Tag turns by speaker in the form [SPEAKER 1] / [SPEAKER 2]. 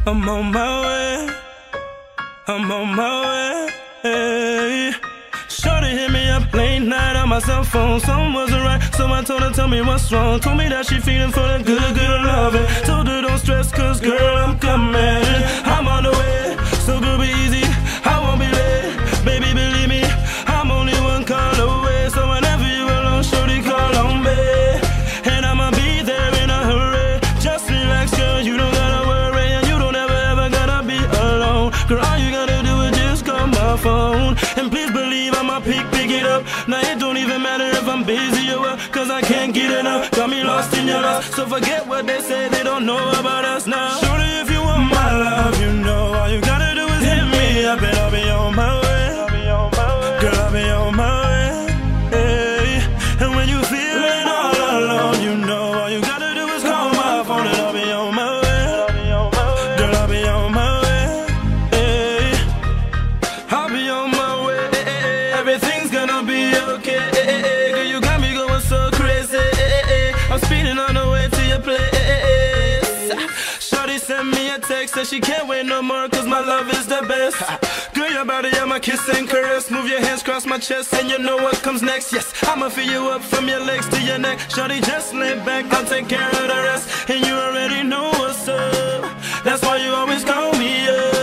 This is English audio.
[SPEAKER 1] I'm on my way, I'm on my way. Shawty hit me up late night on my cell phone. Something wasn't right, so I told her, tell me what's wrong. Told me that she feeling for the good, good loving. Told her don't stress, cause girl, I'm coming. I'm on the way, so good be easy, I won't be late. Baby, believe me, I'm only one call away. So whenever you alone, shorty, call on me, and I'ma be there in a hurry. Just relax, girl, you don't gotta worry, and you don't ever gotta be alone. Girl, all you gotta do is just call my phone, and please believe I'ma pick it up. Now it don't even matter if I'm busy or what, cause I can't get enough. Got me lost in your love, so forget what they say, they don't know about us now. Shorty, if you want my love, you know all you gotta do is hit me up, and I'll be on my way. Girl, I'll be on my way, hey. And when you feeling all alone, you know all you gotta do is call my phone, and I'll be on my way. Girl, I'll be on my way, hey. I'll be on my way, everything's gonna be okay. Girl, you got me going so crazy, I'm speeding on the way to your place. Shawty sent me a text, said she can't wait no more, cause my love is the best. Girl, your body, yeah, my kiss and caress. Move your hands across my chest, and you know what comes next. Yes, I'ma fill you up from your legs to your neck. Shawty, just lay back, I'll take care of the rest. And you already know what's up, that's why you always call me up.